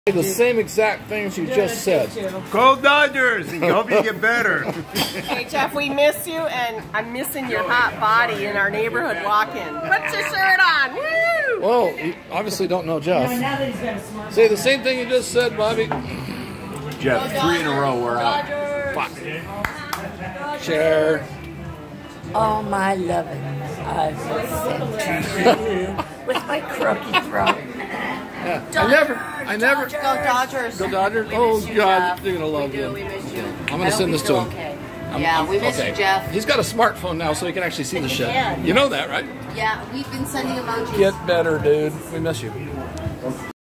The same exact things you just said. Go Dodgers! Hope you get better. Hey Jeff, we miss you, and I'm missing your hot body in our neighborhood walk-in. Put your shirt on! Woo! Well, you obviously don't know Jeff. Say the same thing you just said, Bobby. Jeff, 3 in a row, we're out. Fuck. Share. All my loving I will send to you with my croaky throat. Yeah. I never. Go Dodgers! Go Dodgers! Oh God, they're gonna love you. We miss you. I'm gonna send this to him. Okay. We miss you, Jeff. He's got a smartphone now, so he can actually see the shit. You know that, right? Yeah, we've been sending emojis. Get better, dude. We miss you.